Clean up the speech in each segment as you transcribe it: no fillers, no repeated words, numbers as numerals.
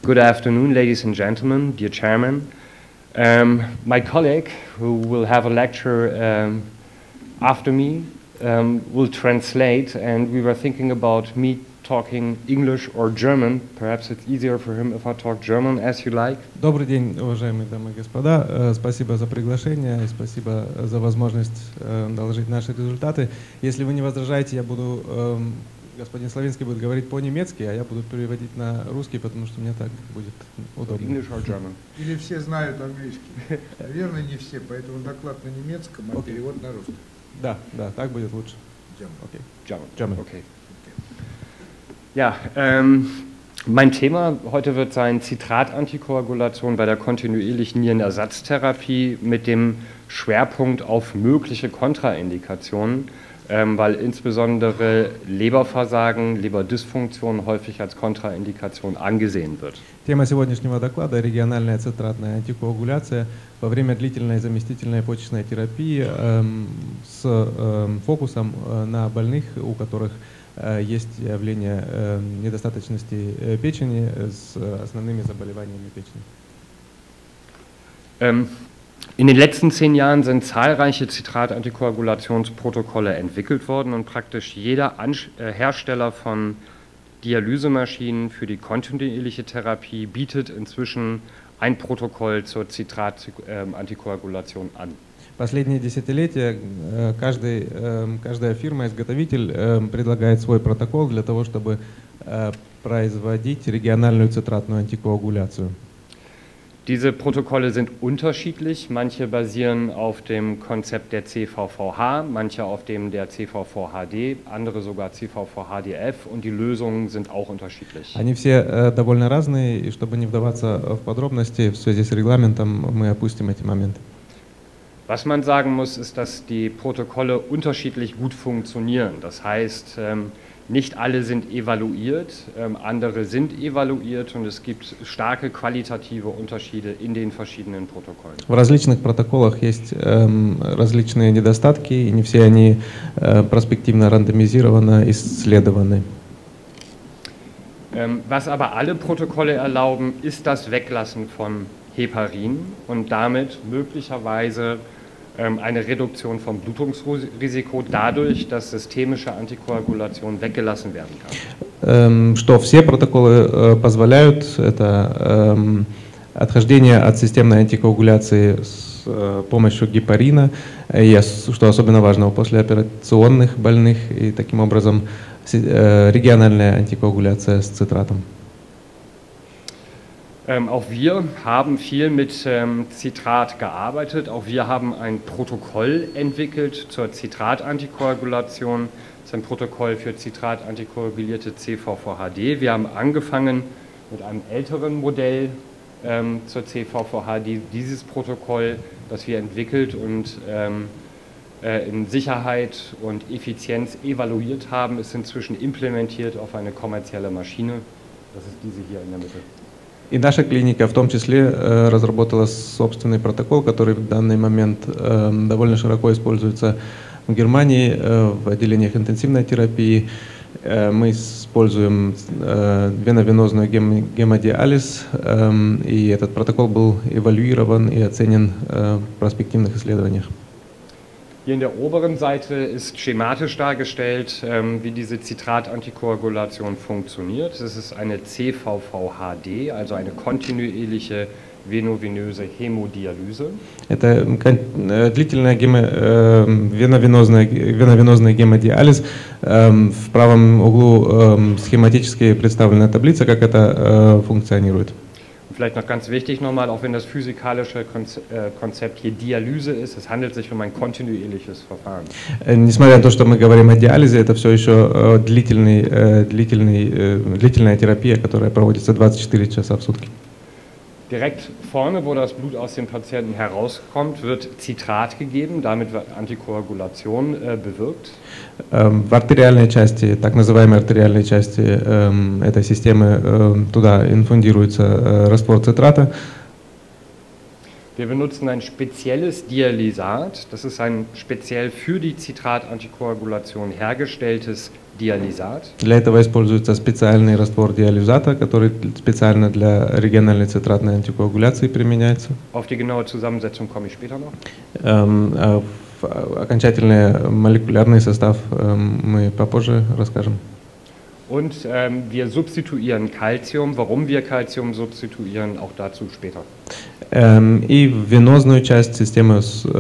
Good afternoon, ladies and gentlemen, dear chairman. My colleague, who will have a lecture after me, will translate, and we were thinking about me talking English or German. Perhaps it's easier for him if I talk German, as you like. Добрый день, уважаемые дамы и господа. Спасибо за приглашение и спасибо за возможность доложить наши результаты. Если вы не возражаете, я буду, господин Славинский будет говорить по-немецки, а я буду переводить на русский, потому что мне так будет удобно. English or German? Или все знают английский? Наверное, не все, поэтому доклад на немецком, а перевод на русский. Да, так будет лучше. German. Okay. Ja, mein Thema heute wird sein Citrat-Antikoagulation bei der kontinuierlichen Nierenersatztherapie mit dem Schwerpunkt auf mögliche Kontraindikationen, weil insbesondere Leberversagen, Leberdysfunktion häufig als Kontraindikation angesehen wird. Тема сегодняшнего доклада – региональная цитратная антикоагуляция во время длительной заместительной почечной терапии с фокусом на больных, у которых есть явление недостаточности печени с основными заболеваниями печени. In den letzten 10 Jahren sind zahlreiche Citrat-Antikoagulationsprotokolle entwickelt worden und praktisch jeder Hersteller von Dialysemaschinen für die kontinuierliche Therapie bietet inzwischen ein Protokoll zur Citrat-Antikoagulation an. Последние десятилетия каждая фирма-изготовитель предлагает свой протокол для того, чтобы производить региональную цитратную антикоагуляцию. Diese Protokolle sind unterschiedlich. Manche basieren auf dem Konzept der CVVH, manche auf dem der CVVHD, andere sogar CVVHDF und die Lösungen sind auch unterschiedlich. Они все довольно разные, и чтобы не вдаваться в подробности, в связи с регламентом мы опустим эти моменты. Was man sagen muss, ist, dass die Protokolle unterschiedlich gut funktionieren. Das heißt, nicht alle sind evaluiert, andere sind evaluiert und es gibt starke qualitative Unterschiede in den verschiedenen Protokollen. В различных протоколах есть различные недостатки, и не все они проспективно рандомизированно исследованы. Was aber alle Protokolle erlauben, ist das Weglassen von Heparin und damit möglicherweise eine Reduktion vom Blutungsrisiko dadurch, dass systemische Antikoagulation weggelassen werden kann. Что все протоколы позволяют, это отхождение от системной антикоагуляции с помощью гепарина, и, что особенно важно, у послеоперационных больных, и таким образом региональная антикоагуляция с цитратом. Auch wir haben viel mit Citrat gearbeitet. Auch wir haben ein Protokoll entwickelt zur Citrat-Antikoagulation. Das ist ein Protokoll für Citrat-antikoagulierte CVVHD. Wir haben angefangen mit einem älteren Modell zur CVVHD. Dieses Protokoll, das wir entwickelt und in Sicherheit und Effizienz evaluiert haben, ist inzwischen implementiert auf eine kommerzielle Maschine. Das ist diese hier in der Mitte. И наша клиника в том числе разработала собственный протокол, который в данный момент довольно широко используется в Германии в отделениях интенсивной терапии. Мы используем веновенозную гемодиализ, и этот протокол был эвалюирован и оценен в проспективных исследованиях. Hier in der oberen Seite ist schematisch dargestellt, wie diese Citrat-Antikoagulation funktioniert. Das ist eine CVVHD, also eine kontinuierliche venovenöse Hämodialyse. Это длительная веновенозный гемодиализ. В правом углу схематически представлена таблица, как это функционирует. Vielleicht noch ganz wichtig nochmal, auch wenn das physikalische Konzept hier Dialyse ist, es handelt sich um ein kontinuierliches Verfahren. Несмотря на то, что мы говорим о диализе, это все еще длительная терапия, которая проводится 24 часа в сутки. Direkt vorne, wo das Blut aus dem Patienten herauskommt, wird Citrat gegeben, damit wird Antikoagulation bewirkt. В артериальной части, так называемой артериальной части этой системы, туда инфундируется раствор цитрата. Wir benutzen ein spezielles Dialysat, das ist ein speziell für die Citrat-Antikoagulation hergestelltes Dialysat. Для этого используется специальный раствор диализата, который специально для региональной цитратной антикоагуляции применяется. Auf die genaue Zusammensetzung komme ich später noch. Окончательный молекулярный состав мы попозже расскажем. Und wir substituieren Calcium. Warum wir Calcium substituieren, auch dazu später. И венозная часть системы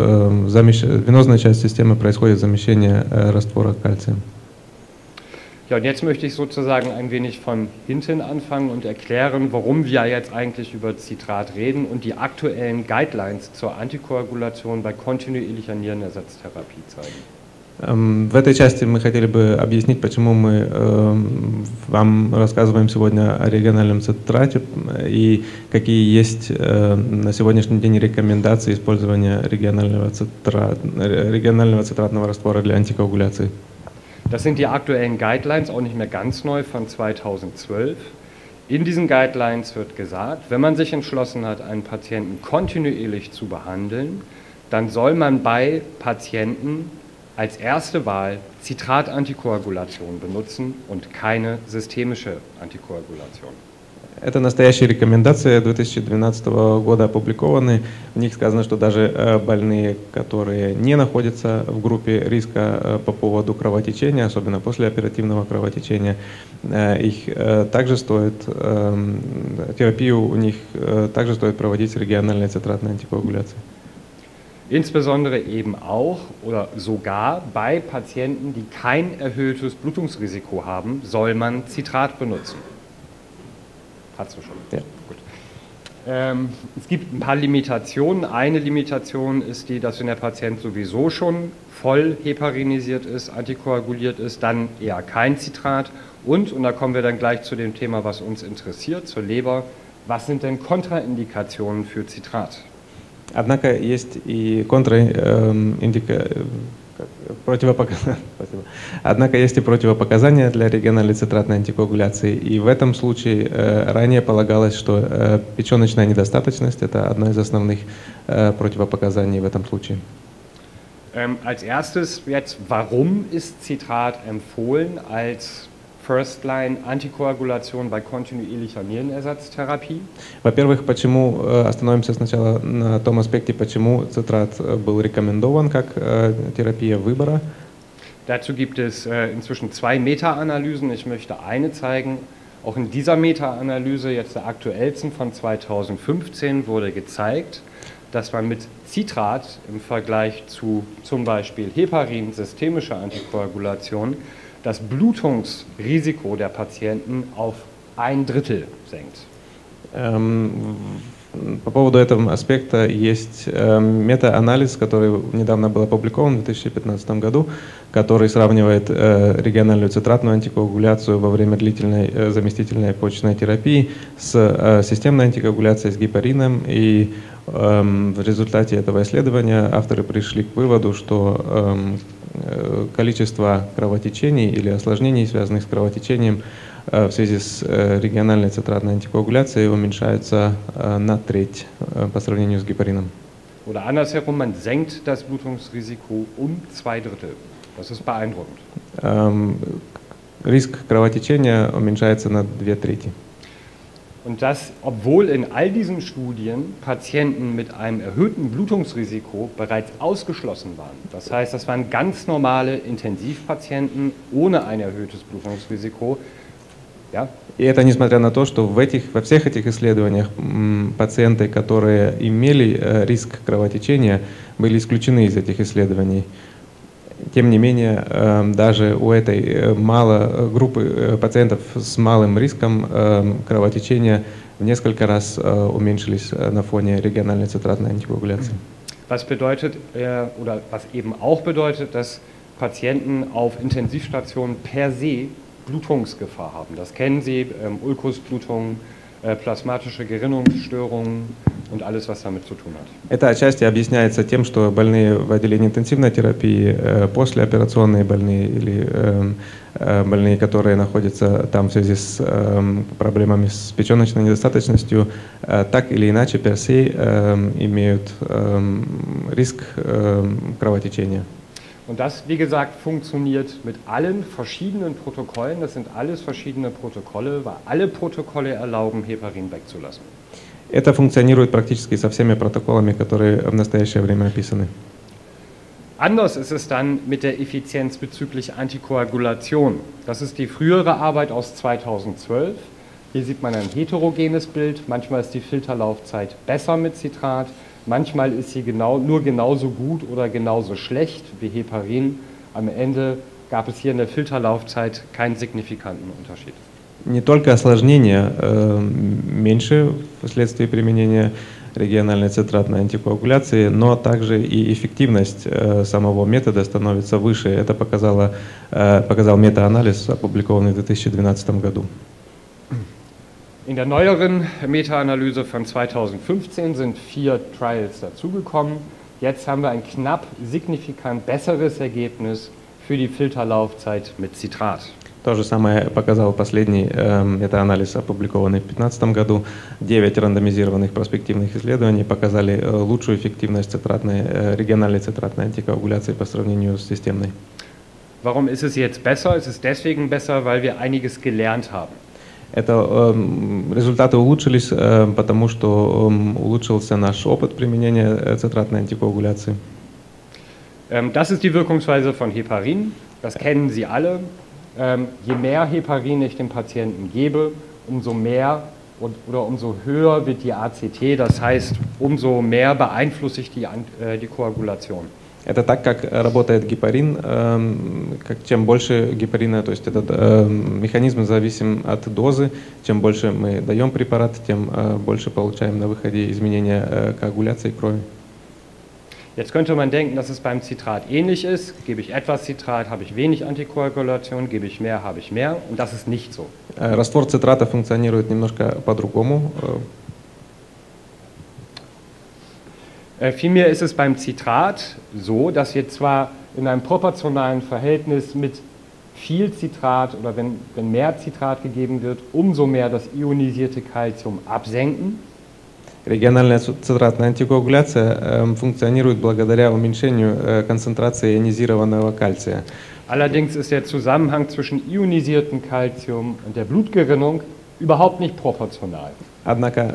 происходит замещение раствора кальция. Ja, und jetzt möchte ich sozusagen ein wenig von hinten anfangen und erklären, warum wir jetzt eigentlich über Citrat reden und die aktuellen Guidelines zur Antikoagulation bei kontinuierlicher Nierenersatztherapie zeigen. В этой части мы хотели бы объяснить, почему мы вам рассказываем сегодня о региональном цитрате и какие есть на сегодняшний день рекомендации использования регионального цитратного раствора для антикоагуляции. Das sind die aktuellen Guidelines, auch nicht mehr ganz neu, von 2012. In diesen Guidelines wird gesagt, wenn man sich entschlossen hat, einen Patienten kontinuierlich zu behandeln, dann soll man bei Patienten als erste Wahl Citratantikoagulation benutzen und keine systemische Antikoagulation. Это настоящие рекомендации 2012 года опубликованы. В них сказано, что даже больные, которые не находятся в группе риска по поводу кровотечения, особенно после оперативного кровотечения, их также стоит, терапию у них также стоит проводить с региональной цитратной антикоагуляцией. Insbesondere eben auch oder sogar bei Patienten, die kein erhöhtes Blutungsrisiko haben, soll man Citrat benutzen. Hast du schon? Ja. Gut. Es gibt ein paar Limitationen. Eine Limitation ist die, dass wenn der Patient sowieso schon voll heparinisiert ist, antikoaguliert ist, dann eher kein Citrat. Und da kommen wir dann gleich zu dem Thema, was uns interessiert, zur Leber. Was sind denn Kontraindikationen für Citrat? Однако есть и противопоказания для региональной цитратной антикоагуляции. И в этом случае ранее полагалось, что печеночная недостаточность – это одно из основных противопоказаний в этом случае. Als erstes jetzt, warum ist Citrat empfohlen als First-Line-Antikoagulation bei kontinuierlicher Nierenersatztherapie? Во-первых, почему остановимся сначала на том аспекте, почему цитрат был рекомендован как терапия выбора? Dazu gibt es inzwischen 2 Meta-Analysen. Ich möchte eine zeigen. Auch in dieser Meta-Analyse, jetzt der aktuellsten von 2015, wurde gezeigt, dass man mit Citrat im Vergleich zu zum Beispiel Heparin, systemischer Antikoagulation, das Blutungsrisiko der Patienten auf 1/3 senkt. По поводу этого аспекта есть мета-анализ, который недавно был опубликован в 2015 году, который сравнивает региональную цитратную антикоагуляцию во время длительной заместительной почечной терапии с системной антикоагуляцией с гепарином. И в результате этого исследования авторы пришли к выводу, что количество кровотечений или осложнений, связанных с кровотечением, в связи с региональной цитратной антикоагуляцией уменьшается на треть по сравнению с гепарином. Oder andersherum, man senkt das Blutungsrisiko um 2/3. Das ist beeindruckend. Риск кровотечения уменьшается на 2/3. Und das, obwohl in all diesen Studien Patienten mit einem erhöhten Blutungsrisiko bereits ausgeschlossen waren. Das heißt, das waren ganz normale Intensivpatienten ohne ein erhöhtes Blutungsrisiko. Ja? И это несмотря на то, что во всех этих исследованиях пациенты, которые имели риск кровотечения, были исключены из этих исследований. Тем не менее, даже у этой группы пациентов с малым риском кровотечения в несколько раз уменьшились на фоне региональной цитратной антикоагуляции. Was bedeutet, oder was eben auch bedeutet, dass Patienten auf Intensivstationen per se Blutungsgefahr haben. Das kennen Sie, Ulkusblutung, plasmatische Gerinnungsstörungen und alles, was damit zu tun hat. Это отчасти объясняется тем, что больные в отделении интенсивной терапии, послеоперационные больные или больные, которые находятся там в связи с проблемами с печеночной недостаточностью, так или иначе персе имеют риск кровотечения. Und das, wie gesagt, funktioniert mit allen verschiedenen Protokollen. Das sind alles verschiedene Protokolle, weil alle Protokolle erlauben, Heparin wegzulassen. Это функционирует практически со всеми протоколами, которые в настоящее время описаны. Anders ist es dann mit der Effizienz bezüglich Antikoagulation. Das ist die frühere Arbeit aus 2012. Hier sieht man ein heterogenes Bild. Manchmal ist die Filterlaufzeit besser mit Citrat, manchmal ist sie nur genauso gut oder genauso schlecht wie Heparin. Am Ende gab es hier in der Filterlaufzeit keinen signifikanten Unterschied. Не только осложнения меньше вследствие применения региональной цитратной антикоагуляции, но также и эффективность самого метода становится выше. Это показал метаанализ, опубликованный в 2012 году. In der neueren Meta-Analyse von 2015 sind 4 Trials dazugekommen. Jetzt haben wir ein knapp signifikant besseres Ergebnis für die Filterlaufzeit mit Citrat. То же самое показал последний метаанализ, опубликованный в 2015 году. 9 рандомизированных проспективных исследований показали лучшую эффективность региональной цитратной антикоагуляции по сравнению с системной. Warum ist es jetzt besser? Es ist deswegen besser, weil wir einiges gelernt haben. Результаты улучшились, потому что улучшился наш опыт применения цитратной антикоагуляции. Das ist die Wirkungsweise von Heparin. Das kennen Sie alle. Je mehr Heparin ich dem Patienten gebe, umso mehr oder umso höher wird die ACT, das heißt, umso mehr beeinflusse ich die Koagulation. Это так, как работает гепарин. Чем больше гепарина, то есть этот механизм зависим от дозы. Чем больше мы даем препарат, тем больше получаем на выходе изменения коагуляции крови. Jetzt könnte man denken, dass es beim Citrat ähnlich ist. Gebe ich etwas Citrat, habe ich wenig Antikoagulation, gebe ich mehr, habe ich mehr. Und das ist nicht so. Раствор цитрата функционирует немножко по-другому. Vielmehr ist es beim Citrat so, dass wir zwar in einem proportionalen Verhältnis mit viel Citrat oder wenn mehr Citrat gegeben wird, umso mehr das ionisierte Calcium absenken. Региональная цитратная антикоагуляция функционирует благодаря уменьшению концентрации ионизированного кальция. Allerdings ist der Zusammenhang zwischen ionisiertem Calcium und der Blutgerinnung überhaupt nicht proportional. Однако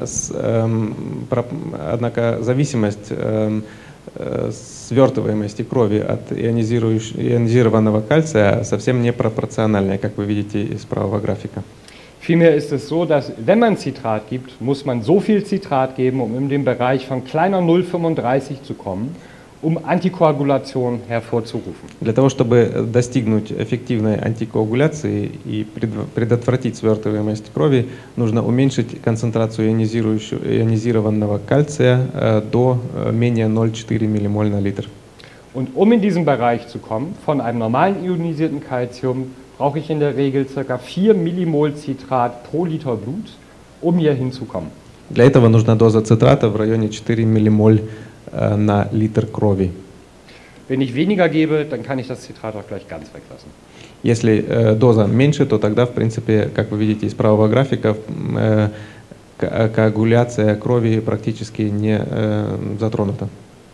зависимость свертываемости крови от ионизированного кальция совсем не пропорциональная, как вы видите из правого графика. Vielmehr ist es so, dass wenn man Citrat gibt, muss man so viel Citrat geben, um in den Bereich von kleiner 0,35 zu kommen, um Antikoagulation hervorzurufen. Для того, чтобы достигнуть эффективной антикоагуляции и предотвратить свертываемость крови, нужно уменьшить концентрацию ионизированного кальция до менее 0,4 ммоль на литр. Und um in diesen Bereich zu kommen, von einem normalen ionisierten Calcium, brauche ich in der Regel ca. 4 Millimol Citrat pro Liter Blut, um hier hinzukommen. Для этого нужна доза цитрата в районе 4 ммоль на литр крови. Wenn ich weniger gebe, dann kann ich das Citrat auch gleich ganz weglassen. Если доза меньше, то тогда, в принципе, как вы видите из правого графика, коагуляция крови практически не затронута.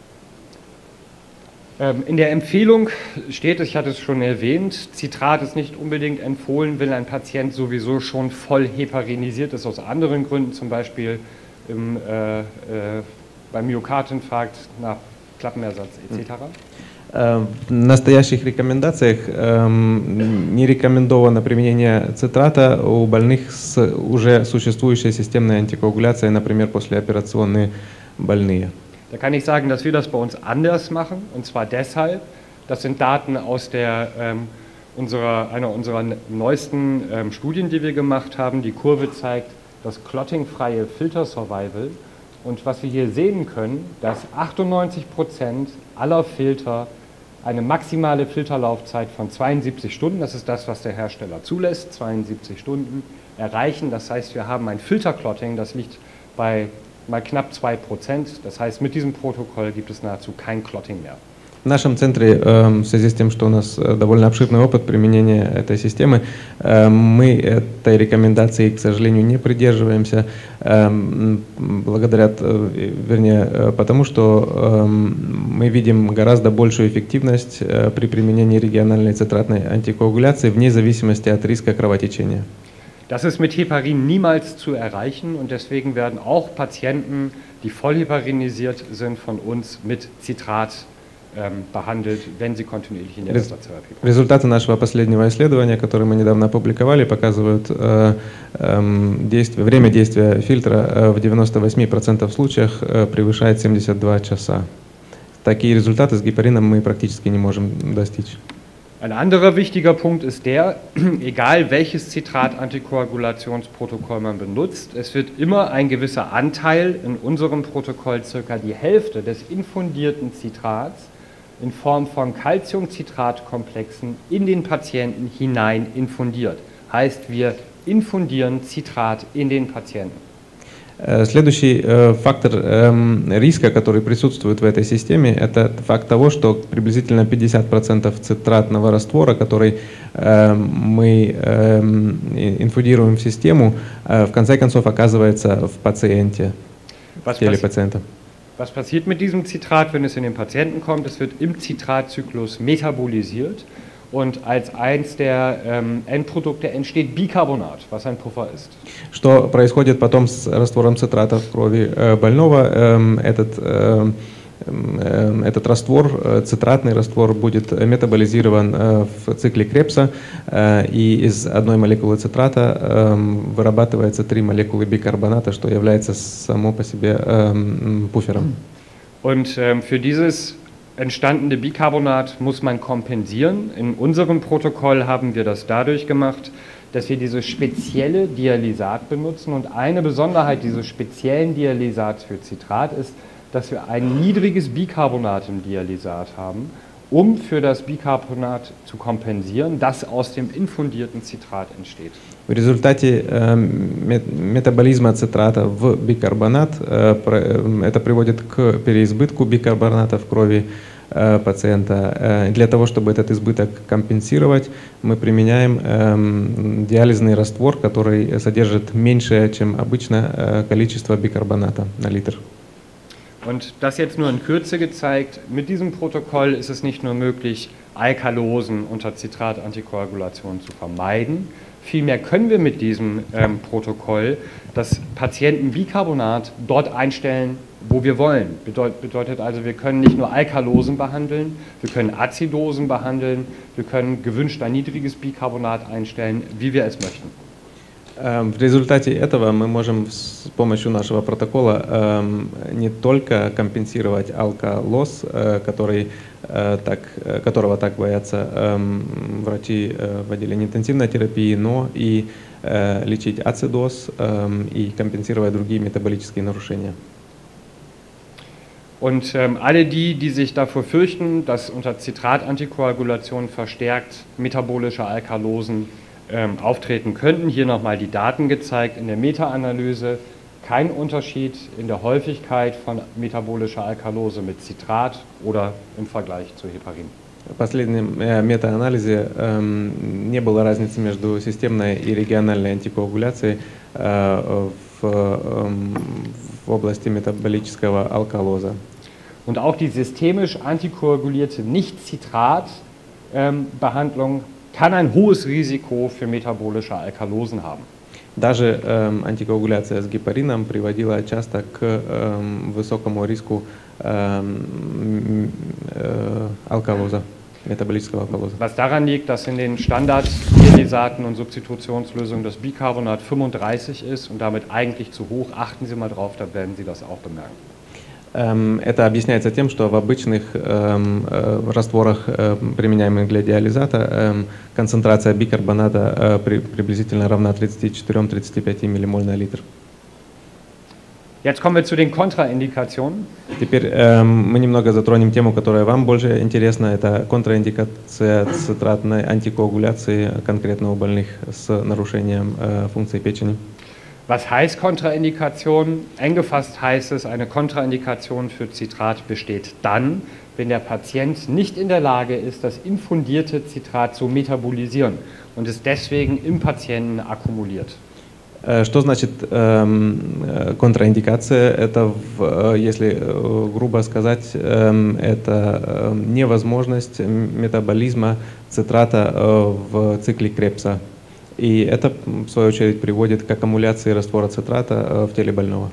In der Empfehlung steht es, ich hatte es schon erwähnt, Citrat ist nicht unbedingt empfohlen, wenn ein Patient sowieso schon voll heparinisiert ist, aus anderen Gründen, zum Beispiel beim Myokardinfarkt nach Klappenersatz etc. В настоящих рекомендациях не рекомендовано применение цитрата у больных с уже существующей системной антикоагуляцией, например, послеоперационные больные. Da kann ich sagen, dass wir das bei uns anders machen, und zwar deshalb, das sind Daten aus einer unserer neuesten Studien, die wir gemacht haben. Die Kurve zeigt das clottingfreie Filter-Survival, und was wir hier sehen können, dass 98% aller Filter eine maximale Filterlaufzeit von 72 Stunden, das ist das, was der Hersteller zulässt, 72 Stunden erreichen. Das heißt, wir haben ein Filterclotting, das liegt bei mal knapp 2%. Das heißt, mit diesem Protokoll gibt es nahezu kein Clotting mehr. В нашем центре, в связи с тем, что у нас довольно обширный опыт применения этой системы, мы этой рекомендации, к сожалению, не придерживаемся, потому что мы видим гораздо большую эффективность при применении региональной цитратной антикоагуляции вне зависимости от риска кровотечения. Das ist mit Heparin niemals zu erreichen und deswegen werden auch Patienten, die voll heparinisiert sind, von uns mit Citrat behandelt, wenn sie kontinuierlich in der Ersatztherapie brauchen. Результаты нашего последнего исследования, которое мы недавно опубликовали, показывают время действия фильтра в 98% случаях превышает 72 часа. Такие результаты с гепарином мы практически не можем достичь. Ein anderer wichtiger Punkt ist der, egal welches Citrat-Antikoagulationsprotokoll man benutzt, es wird immer ein gewisser Anteil in unserem Protokoll, circa die Hälfte des infundierten Citrats, in Form von Calciumcitratkomplexen in den Patienten hinein infundiert. Heißt, wir infundieren Citrat in den Patienten. Следующий фактор риска, который присутствует в этой системе, это факт того, что приблизительно 50% цитратного раствора, который мы инфузируем в систему, в конце концов оказывается в пациенте, в теле пациента. Was passiert mit diesem Citrat, wenn es in den Patienten kommt? Es wird im Citratzyklus metabolisiert und als eins der Endprodukte entsteht Bicarbonat, was ein Puffer ist. Что происходит потом с раствором цитрата в крови больного? Этот раствор, цитратный раствор, будет метаболизирован в цикле Кребса, и из одной молекулы цитрата вырабатывается 3 молекулы бикарбоната, что является само по себе Pufferом. Und für dieses entstandene Bicarbonat muss man kompensieren. In unserem Protokoll haben wir das dadurch gemacht, dass wir dieses spezielle Dialysat benutzen. Und eine Besonderheit dieses speziellen Dialysats für Citrat ist, dass wir ein niedriges Bicarbonat im Dialysat haben, um für das Bicarbonat zu kompensieren, das aus dem infundierten Citrat entsteht. В результате метаболизма цитрата в бикарбонат это приводит к переизбытку бикарбоната в крови пациента. Для того, чтобы этот избыток компенсировать, мы применяем диализный раствор, который содержит меньшее, чем обычно, количество бикарбоната на литр. Und das jetzt nur in Kürze gezeigt, mit diesem Protokoll ist es nicht nur möglich, Alkalosen unter Citratantikoagulation zu vermeiden, vielmehr können wir mit diesem Protokoll das Patientenbicarbonat dort einstellen, wo wir wollen. Bedeutet also, wir können nicht nur Alkalosen behandeln, wir können Azidosen behandeln, wir können gewünscht ein niedriges Bicarbonat einstellen, wie wir es möchten. В результате этого мы можем с помощью нашего протокола не только компенсировать алкалоз, которого так боятся врачи в отделении интенсивной терапии, но и лечить ацидоз и компенсировать другие метаболические нарушения. Und alle die sich davor fürchten, dass unter Citratantikoagulation verstärkt metabolische Alkalosen auftreten könnten. Hier nochmal die Daten gezeigt in der Meta-Analyse. Kein Unterschied in der Häufigkeit von metabolischer Alkalose mit Citrat oder im Vergleich zu Heparin. В последнем мета-анализе не было разницы между системной и региональной антикоагуляцией в области метаболического алкалоза. Und auch die systemisch antikoagulierte Nicht-Citrat-Behandlung kann ein hohes Risiko für metabolische Alkalosen haben. Даже антикоагуляция с гепарином приводила часто к высокому риску алкалоза, метаболического алкалоза. Was daran liegt, dass in den Standard-Dialysaten und Substitutionslösungen das Bicarbonat 35 ist und damit eigentlich zu hoch. Achten Sie mal drauf, da werden Sie das auch bemerken. Это объясняется тем, что в обычных растворах, применяемых для диализата, концентрация бикарбоната приблизительно равна 34-35 миллимоль на литр. Jetzt kommen wir zu den Kontraindikationen. Теперь мы немного затронем тему, которая вам больше интересна. Это контраиндикация цитратной антикоагуляции конкретно у больных с нарушением функции печени. Was heißt Kontraindikation? Eng gefasst heißt es, eine Kontraindikation für Citrat besteht dann, wenn der Patient nicht in der Lage ist, das infundierte Citrat zu metabolisieren und es deswegen im Patienten akkumuliert. Что значит контраиндикация? Это, если грубо сказать, это невозможность метаболизма цитрата в цикле Кребса. И это, в свою очередь, приводит к аккумуляции раствора цитрата в теле больного.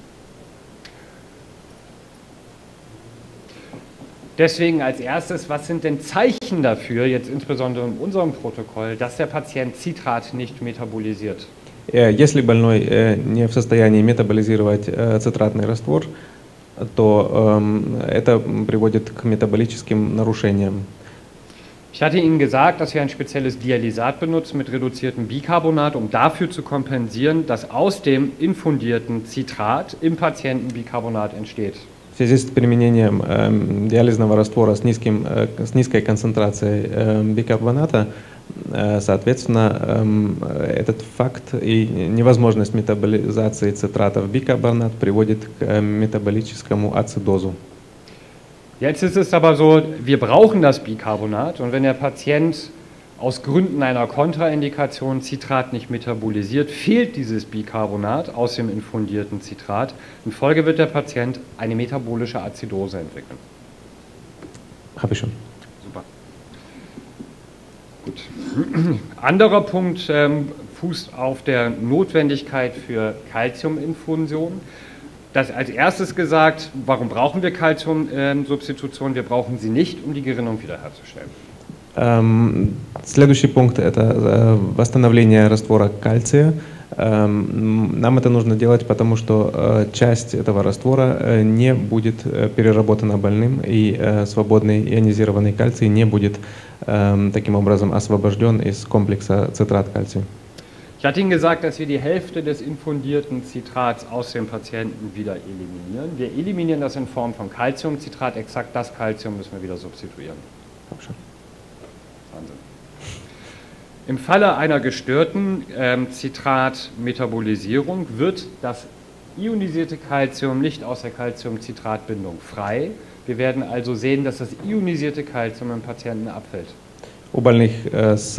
Deswegen als erstes, was sind denn Zeichen dafür, jetzt insbesondere in unserem Protokoll, dass der Patient Citrat nicht metabolisiert? Если больной не в состоянии метаболизировать цитратный раствор, то это приводит к метаболическим нарушениям. Ich hatte Ihnen gesagt, dass wir ein spezielles Dialysat benutzen mit reduziertem Bicarbonat, um dafür zu kompensieren, dass aus dem infundierten Citrat im Patienten Bicarbonat entsteht. В связи с применением диализного раствора с низкой концентрацией бикарбоната, соответственно, этот факт и невозможность метаболизации цитрата в бикарбонат приводит к метаболическому ацидозу. Jetzt ist es aber so, wir brauchen das Bicarbonat und wenn der Patient aus Gründen einer Kontraindikation Citrat nicht metabolisiert, fehlt dieses Bicarbonat aus dem infundierten Citrat. In Folge wird der Patient eine metabolische Azidose entwickeln. Habe ich schon. Super. Gut. Anderer Punkt fußt auf der Notwendigkeit für Calciuminfusion. Das als erstes gesagt, warum brauchen wir Calciumsubstitution? Wir brauchen sie nicht, um die Gerinnung wiederherzustellen. Следующий пункт – это восстановление раствора кальция. Нам это нужно делать, потому что часть этого раствора не будет переработана больным, и свободный ионизированный кальций не будет таким образом освобожден из комплекса цитрат-кальций. Ich hatte Ihnen gesagt, dass wir die Hälfte des infundierten Citrats aus dem Patienten wieder eliminieren. Wir eliminieren das in Form von Calciumcitrat. Exakt das Calcium müssen wir wieder substituieren. Wahnsinn. Im Falle einer gestörten Citratmetabolisierung wird das ionisierte Calcium nicht aus der Calciumcitratbindung frei. Wir werden also sehen, dass das ionisierte Calcium im Patienten abfällt. У больных с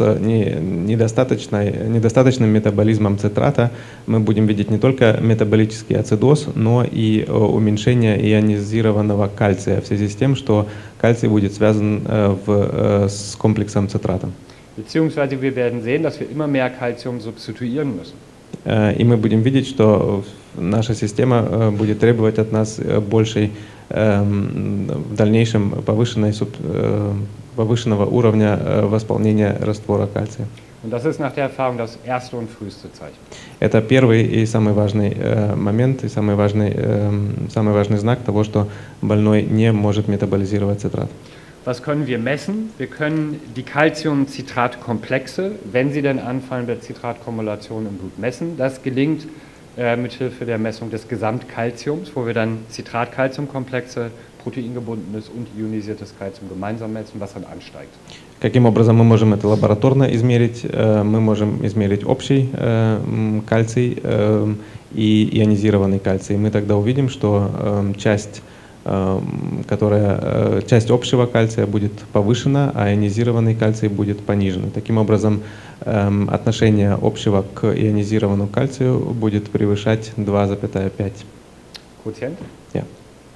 недостаточным метаболизмом цитрата мы будем видеть не только метаболический ацидоз, но и уменьшение ионизированного кальция в связи с тем, что кальций будет связан с комплексом цитрата. Beziehungsweise wir werden sehen, dass wir immer mehr Calcium substituieren müssen. И мы будем видеть, что наша система будет требовать от нас большей в дальнейшем повышенного уровня восполнения раствора кальция. Und das ist nach der Erfahrung das erste und früheste Zeichen. Это первый и самый важный момент, и самый важный знак того, что больной не может метаболизировать цитрат. Was können wir messen? Wir können die Calcium-Citrat-Komplexe, wenn sie denn anfallen, bei Citratkumulation im Blut messen. Das gelingt mithilfe der Messung des Gesamtkalziums, wo wir dann Citrat-Calcium-Komplexe, proteingebundenes und ionisiertes Calcium gemeinsam messen, was dann ansteigt. Каким образом мы можем это лабораторно измерить? Мы можем измерить общий кальций и ионизированный кальций. Мы тогда увидим, что часть общего кальция будет повышена, а ионизированный кальций будет понижен. Таким образом, отношение общего к ионизированному кальцию будет превышать 2,5. Quotient? Ja.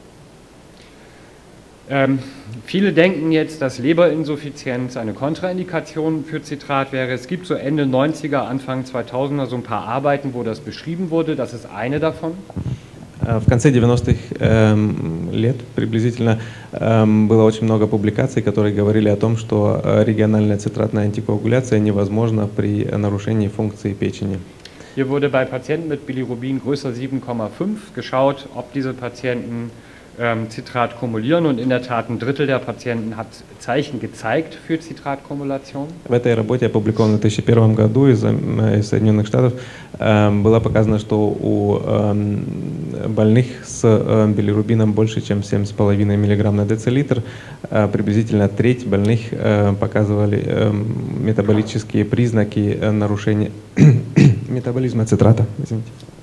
Viele denken jetzt, dass Leberinsuffizienz eine Kontraindikation für Citrat wäre. Es gibt so Ende 90er, Anfang 2000er so ein paar Arbeiten, wo das beschrieben wurde. Das ist eine davon. В конце 90-х лет приблизительно было очень много публикаций, которые говорили о том, что региональная цитратная антикоагуляция невозможна при нарушении функции печени. Hier wurde bei Patienten mit Bilirubin größer 7,5 geschaut, ob diese Patienten Citrat kumulieren, und in der Tat ein Drittel der Patienten hat Zeichen gezeigt für Citratkumulation. В этой работе, опубликованной в 2001 году из Соединенных Штатов, было показано, что у больных с билирубином больше, чем 7,5 мг на децилитр, приблизительно треть больных показывали метаболические признаки нарушения метаболизма цитрата. Извините.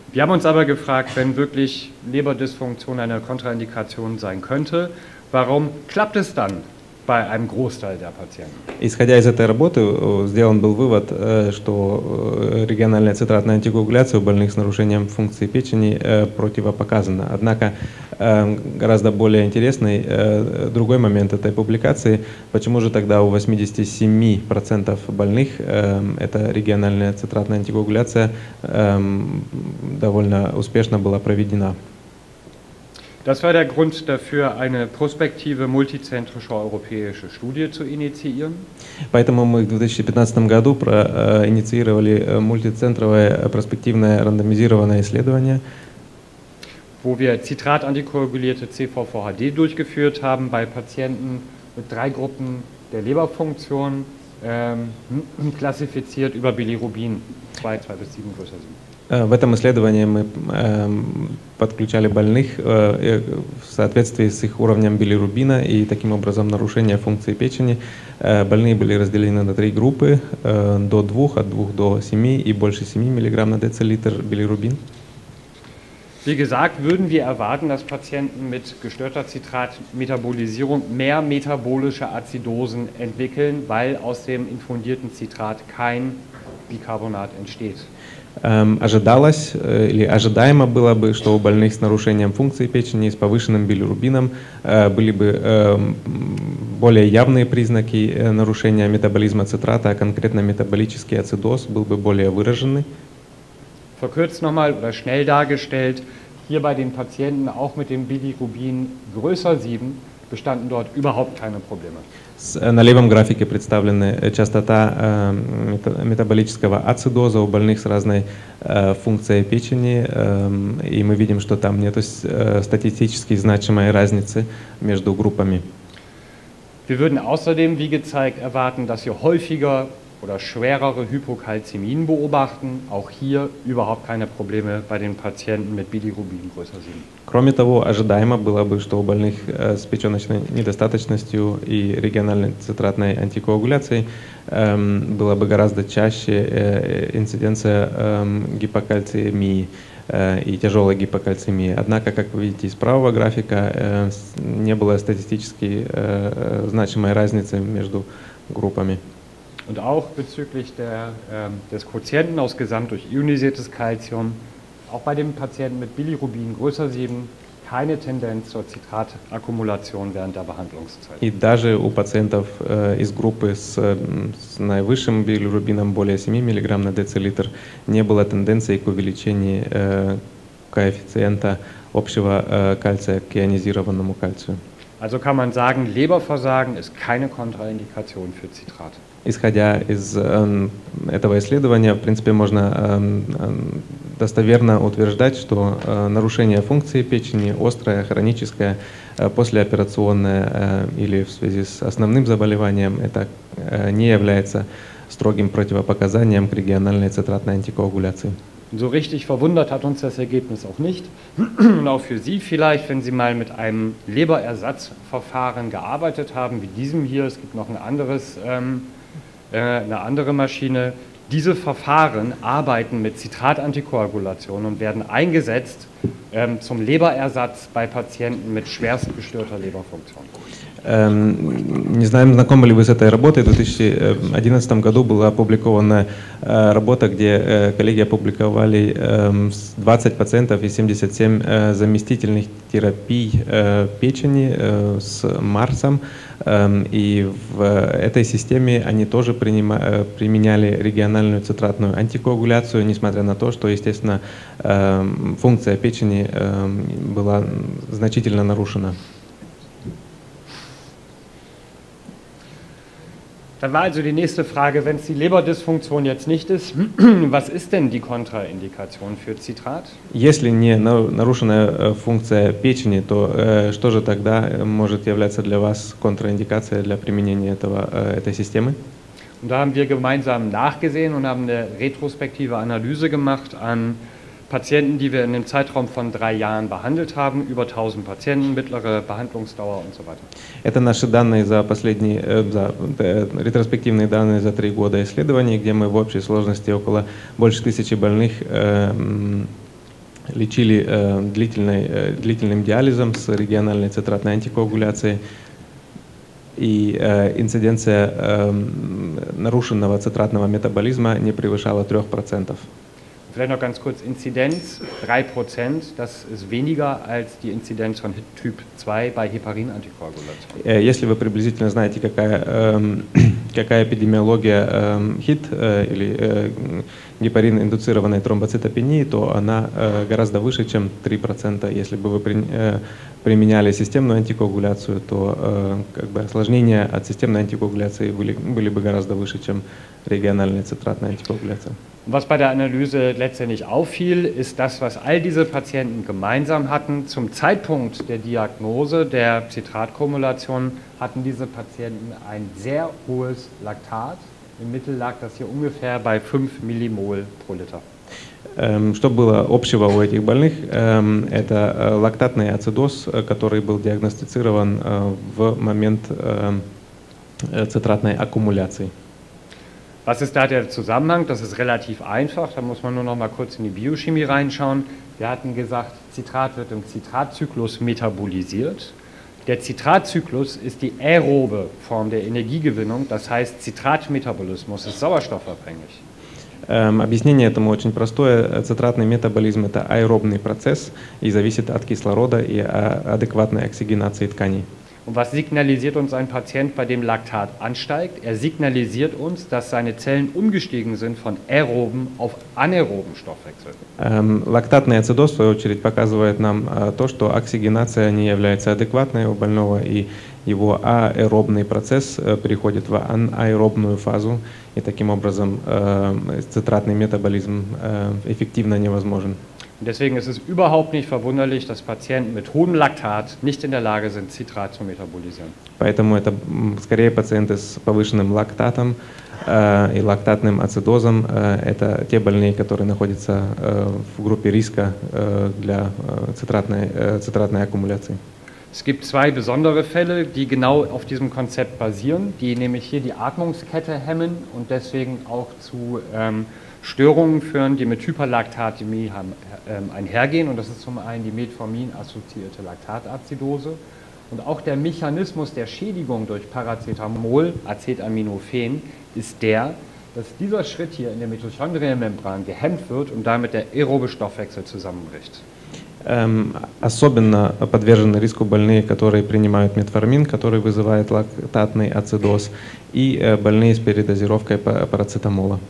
Wir haben uns aber gefragt, wenn wirklich Leberdysfunktion eine Kontraindikation sein könnte, warum klappt es dann bei einem Großteil der Patienten? Исходя из этой работы, сделан был вывод, что региональная цитратная антикоагуляция у больных с нарушением функции печени противопоказана. Однако гораздо более интересный другой момент этой публикации, почему же тогда у 87% больных эта региональная цитратная антикоагуляция довольно успешно была проведена. Das war der Grund dafür, eine prospektive multizentrische europäische Studie zu initiieren. Поэтому мы в 2015 году инициировали мультицентровое проспективное рандомизированное исследование, wo wir zitratantikoagulierte CVVHD durchgeführt haben bei Patienten mit 3 Gruppen der Leberfunktion, klassifiziert über Bilirubin 2 bis 7 größer 7. В этом исследовании мы подключали больных в соответствии с их уровнем билирубина, и таким образом нарушения функции печени. Больные были разделены на 3 группы, до 2, от 2 до 7 и больше 7 мг на децилитр билирубин. Wie gesagt, würden wir erwarten, dass Patienten mit gestörter Zitratmetabolisierung mehr metabolische Azidosen entwickeln, weil aus dem infundierten Zitrat kein Bicarbonat entsteht. Ожидалось или ожидаемо было бы, что у больных с нарушением функции печени с повышенным билирубином были бы более явные prизнаки нарушения метаболизма цитрата, а конкретно метаболический ацидоз был бы более выраженный. Verkürzt nochmal oder schnell dargestellt, hier bei den Patienten auch mit dem Bilirubin größer 7 bestanden dort überhaupt keine Probleme. На левом графике представлены частота метаболического ацидоза у больных с разной функцией печени, и мы видим, что там нет статистически значимой разницы между группами. Wir würden außerdem, wie gezeigt, erwarten, dass wir häufiger oder schwerere Hypokalzämien beobachten. Auch hier überhaupt keine Probleme bei den Patienten mit Bilirubin größer 7. Кроме того, ожидаемо было бы, что у больных с печеночной недостаточностью и региональной цитратной антикоагуляцией была бы гораздо чаще инциденция гипокальцемии и тяжелой гипокальцемии. Однако, как вы видите из правого графика, не было статистически значимой разницы между группами. Und auch bezüglich des Quotienten aus Gesamt durch ionisiertes Calcium, auch bei den Patienten mit Bilirubin größer 7, keine Tendenz zur Zitratakkumulation während der Behandlungszeit. И даже у пациентов из группы с наивысшим билирубином более 7 мг на децилитр не было тенденции к увеличению коэффициента общего кальция к ионизированному кальцию. Also kann man sagen, Leberversagen ist keine Kontraindikation für Zitrat. Исходя из этого исследования, в принципе, можно достоверно утверждать, что нарушение функции печени, острое, хроническое, послеоперационное или в связи с основным заболеванием, это не является строгим противопоказанием к региональной цитратной антикоагуляции. So richtig verwundert hat uns das Ergebnis auch nicht. Und auch für Sie vielleicht, wenn Sie mal mit einem Leberersatzverfahren gearbeitet haben, wie diesem hier, es gibt noch eine andere Maschine. Diese Verfahren arbeiten mit Zitratantikoagulation und werden eingesetzt zum Leberersatz bei Patienten mit schwerst gestörter Leberfunktion. Не знаем, знакомы ли вы с этой работой. В 2011 году была опубликована работа, где коллеги опубликовали 20 пациентов и 77 заместительных терапий печени с Марсом. И в этой системе они тоже применяли региональную цитратную антикоагуляцию, несмотря на то, что, естественно, функция печени была значительно нарушена. Dann war also die nächste Frage, wenn es die Leberdysfunktion jetzt nicht ist, was ist denn die Kontraindikation für Zitrat? Если не нарушенная функция печени, то что же тогда может являться для вас контраиндикацией для применения этой системы? Und da haben wir gemeinsam nachgesehen und haben eine retrospektive Analyse gemacht an Patienten, die wir in dem Zeitraum von 3 Jahren behandelt haben, über 1000 Patienten, mittlere Behandlungsdauer und so weiter. Это наши данные ретроспективные данные за 3 года исследований, где мы в общей сложности больше 1000 больных лечили длительным диализом с региональной цитратной антикоагуляцией, и инциденция нарушенного цитратного метаболизма не превышала 3%. Vielleicht noch ganz kurz, Inzidenz 3%, das ist weniger als die Inzidenz von Typ 2 bei Heparin-Antikoagulation. Если вы приблизительно знаете, какая эпидемиология ХИТ или гепарин-индуцированной тромбоцитопении, то она гораздо выше, чем 3%. Если бы вы применяли системную антикоагуляцию, то осложнения от системной антикоагуляции были бы гораздо выше, чем региональная цитратная антикоагуляция. Was bei der Analyse letztendlich auffiel, ist das, was all diese Patienten gemeinsam hatten. Zum Zeitpunkt der Diagnose der Zitratkumulation hatten diese Patienten ein sehr hohes Laktat. Im Mittel lag das hier ungefähr bei 5 Millimol pro Liter. Что было общего у этих больных? Это лактатный ацидоз, который был диагностицирован в момент цитратной аккумуляции. Was ist da der Zusammenhang? Das ist relativ einfach, da muss man nur noch mal kurz in die Biochemie reinschauen. Wir hatten gesagt, Citrat wird im Citratzyklus metabolisiert. Der Citratzyklus ist die aerobe Form der Energiegewinnung, das heißt Citratmetabolismus ist sauerstoffabhängig. Объяснение этому очень простое. Цитратный метаболизм – это аэробный процесс и зависит от кислорода и адекватной оксигенации тканей. Und was signalisiert uns ein Patient, bei dem Laktat ansteigt? Er signalisiert uns, dass seine Zellen umgestiegen sind von aeroben auf anaeroben Stoffwechsel. Лактатный ацидоз, в свою очередь, показывает нам то, что оксигенация не является адекватной у больного, и его аэробный процесс переходит в анаэробную фазу, и таким образом цитратный метаболизм эффективно невозможен. Deswegen ist es überhaupt nicht verwunderlich, dass Patienten mit hohem Laktat nicht in der Lage sind, Citrat zu metabolisieren. Поэтому это скорее пациенты с повышенным лактатом и лактатным ацидозом. Это те больные, которые находятся в группе риска для цитратной аккумуляции. Es gibt zwei besondere Fälle, die genau auf diesem Konzept basieren, die nämlich hier die Atmungskette hemmen und deswegen auch zu Störungen führen, die mit Hyperlaktatämie einhergehen. Und das ist zum einen die Metformin-assoziierte Laktatazidose. Und auch der Mechanismus der Schädigung durch Paracetamol, Acetaminofen, ist der, dass dieser Schritt hier in der Mitochondrienmembran gehemmt wird und damit der aerobe Stoffwechsel zusammenbricht. Особенно подвержены риску больные, которые принимают метформин, который вызывает лактатный ацидоз, и больные с передозировкой парацетамола.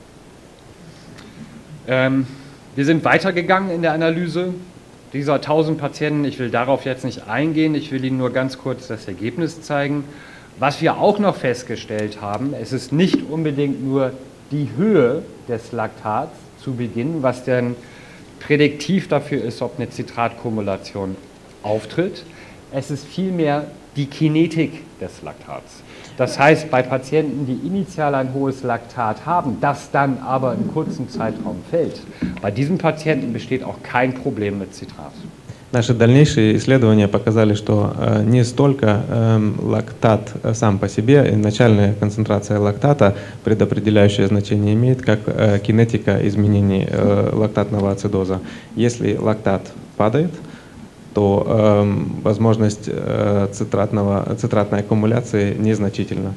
Wir sind weitergegangen in der Analyse dieser 1000 Patienten. Ich will darauf jetzt nicht eingehen, ich will Ihnen nur ganz kurz das Ergebnis zeigen. Was wir auch noch festgestellt haben, es ist nicht unbedingt nur die Höhe des Laktats zu Beginn, was denn prädiktiv dafür ist, ob eine Zitratkumulation auftritt. Es ist vielmehr die Kinetik des Laktats. Das heißt, bei Patienten, die initial ein hohes Laktat haben, das dann aber im kurzen Zeitraum fällt, bei diesen Patienten besteht auch kein Problem mit Citrat. Наши дальнейшие исследования показали, что не столько лактат сам по себе, начальная концентрация лактата предопределяющее значение имеет, как кинетика изменений лактатного ацидоза. Если лактат падает, то возможность цитратной аккумуляции незначительна.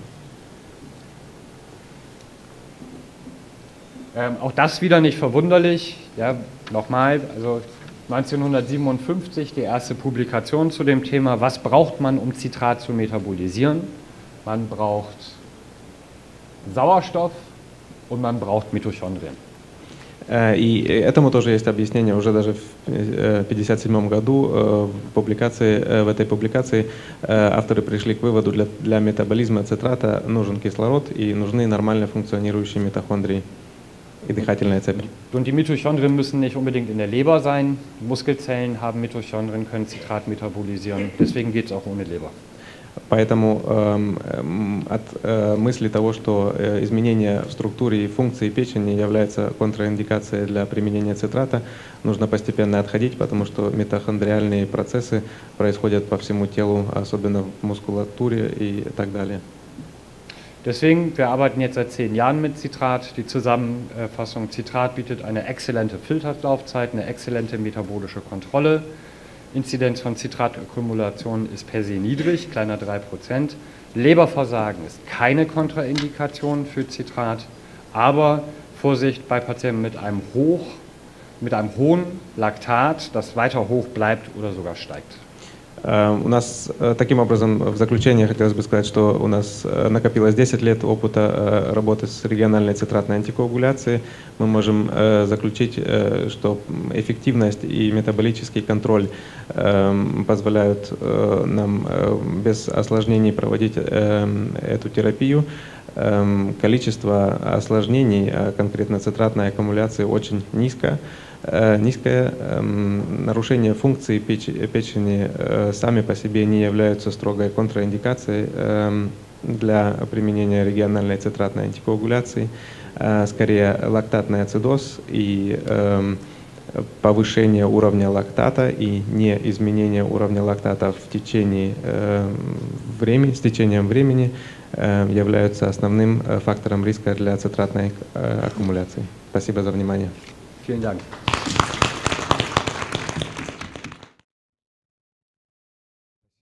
Auch das wieder nicht verwunderlich. Ja, nochmal, also 1957 die erste Publikation zu dem Thema, was braucht man, um Citrat zu metabolisieren? Man braucht Sauerstoff und man braucht Mitochondrien. И этому тоже есть объяснение. Уже даже в 1957 году в этой публикации авторы пришли к выводу, для метаболизма цитрата нужен кислород и нужны нормально функционирующие митохондрии и дыхательная цепь. Und die Mitochondrien müssen nicht unbedingt in der Leber sein. Muskelzellen haben Mitochondrien, können Citrat metabolisieren. Deswegen geht es auch ohne Leber. Поэтому от мысли того, что изменение в структуре и функции печени является контраиндикацией для применения цитрата, нужно постепенно отходить, потому что митохондриальные процессы происходят по всему телу, особенно в мускулатуре и так далее. Deswegen, wir arbeiten jetzt seit 10 Jahren mit Citrat. Die Zusammenfassung: Citrat bietet eine exzellente Filterlaufzeit, eine exzellente metabolische Kontrolle. Inzidenz von Citratakkumulation ist per se niedrig, kleiner 3%. Leberversagen ist keine Kontraindikation für Citrat, aber Vorsicht bei Patienten mit einem hohen Laktat, das weiter hoch bleibt oder sogar steigt. У нас, таким образом, в заключение хотелось бы сказать, что у нас накопилось 10 лет опыта работы с региональной цитратной антикоагуляцией. Мы можем заключить, что эффективность и метаболический контроль позволяют нам без осложнений проводить эту терапию. Количество осложнений, конкретно цитратной аккумуляции, очень низкое. Низкое нарушение функции печени сами по себе не являются строгой контраиндикацией для применения региональной цитратной антикоагуляции. Скорее, лактатный ацидоз и повышение уровня лактата и не изменение уровня лактата в течение времени, с течением времени являются основным фактором риска для цитратной аккумуляции. Спасибо за внимание. Vielen Dank.